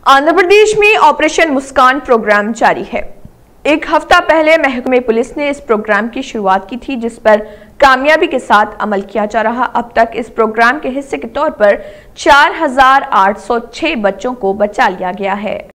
आंध्र प्रदेश में ऑपरेशन मुस्कान प्रोग्राम जारी है। एक हफ्ता पहले महकमे पुलिस ने इस प्रोग्राम की शुरुआत की थी, जिस पर कामयाबी के साथ अमल किया जा रहा। अब तक इस प्रोग्राम के हिस्से के तौर पर 4806 बच्चों को बचा लिया गया है।